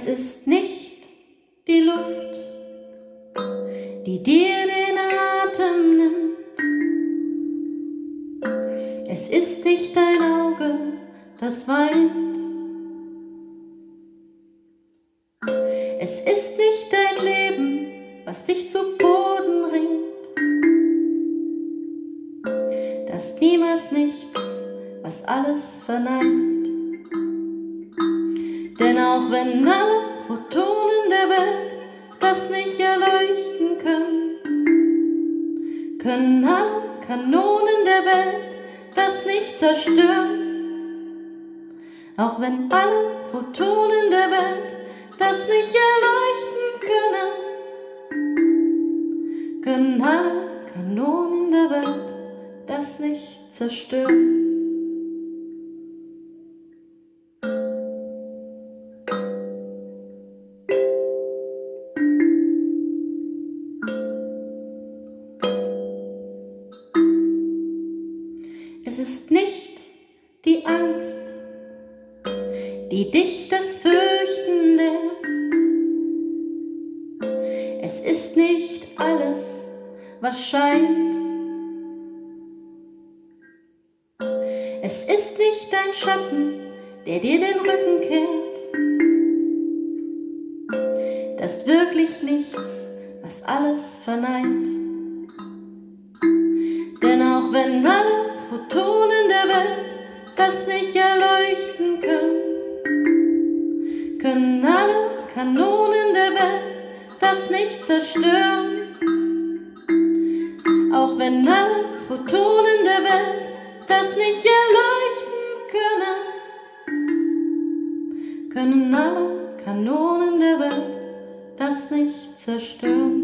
Es ist nicht die Luft, die dir den Atem nimmt. Es ist nicht dein Auge, das weint. Es ist nicht dein Leben, was dich zu Boden ringt. Das niemals nichts, was alles verneint. Denn auch wenn alle Photonen der Welt das nicht erleuchten können, können alle Kanonen der Welt das nicht zerstören. Auch wenn alle Photonen der Welt das nicht erleuchten können, können alle Kanonen der Welt das nicht zerstören. Es ist nicht die Angst, die dich das Fürchten lehrt. Es ist nicht alles, was scheint. Es ist nicht dein Schatten, der dir den Rücken kehrt. Das ist wirklich nichts, was alles verneint. Denn auch wenn alle Photonen der Welt das nicht erleuchten können, können alle Kanonen der Welt das nicht zerstören. Auch wenn alle Photonen der Welt das nicht erleuchten können, können alle Kanonen der Welt das nicht zerstören.